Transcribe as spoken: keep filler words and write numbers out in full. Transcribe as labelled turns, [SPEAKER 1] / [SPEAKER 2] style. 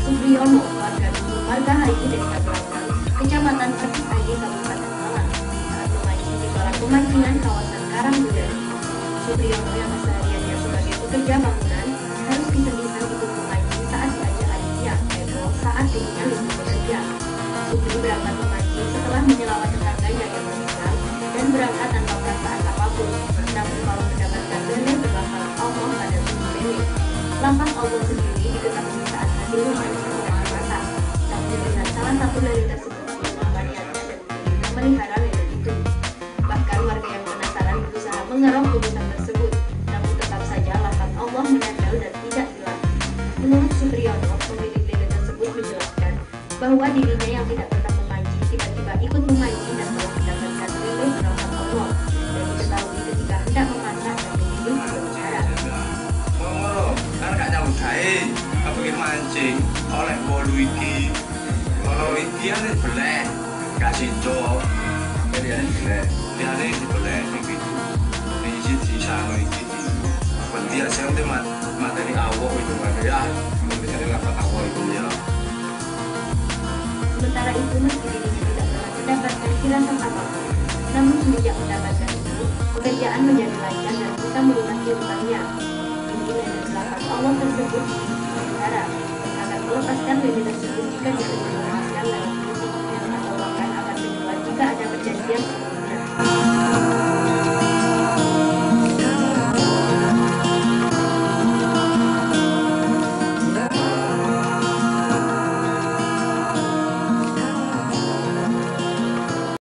[SPEAKER 1] Supriyono, warga Dusun Margahayu, Desa Gelanggang, Kecamatan Pasir Aji, Kabupaten Malang, saat memancing di kolam pemancingan kawasan Karanggudan. Supriyono yang kesehariannya sebagai pekerja bangunan harus bisa-bisa ikut memancing saat diajak adiknya, Eko, saat dirinya libur bekerja. Supri berangkat memancing setelah menyelamat tetangganya yang meninggal dan berangkat tanpa perasaan apapun. Namun kalau mendapatkan lele berbakalan Allah pada tubuh lele. Lampang Allah sendiri diketahui saat hasil memancing sedang dimasak. Tapi melihat salah satu lele tersebut mengubah niatnya dan ingin memelihara lele itu. Bahkan warga yang penasaran berusaha mengerok tubuhan tersebut, namun tetap saja lampang Allah menempel dan tidak hilang. Menurut Supriyono, pemilik lele tersebut menjelaskan bahwa dirinya yang tidak pernah memancing tiba-tiba ikut memancing dan telah mendapatkan lele berkat Allah, dan diketahui ketika hendak memasak dan memilih berbicara.
[SPEAKER 2] Oh, kan gak nyambut gawe, kepengin mancing oleh bolu iki. Kalau iki kan beleh, gak sido. Jadi ada beleh, liane dibeleh iki. Iki sisa iki. Berarti asal itu materi awok itu kan ya. Misalnya lapat awok itu ya.
[SPEAKER 1] Sementara itu, meski dirinya tidak pernah mendapatkan firasat apapun, namun semenjak mendapatkan itu, pekerjaan menjadi lancar dan bisa melunasi hutangnya. Kini lele belakang Allah tersebut dipelihara dan akan melepaskan lele tersebut jika diterima.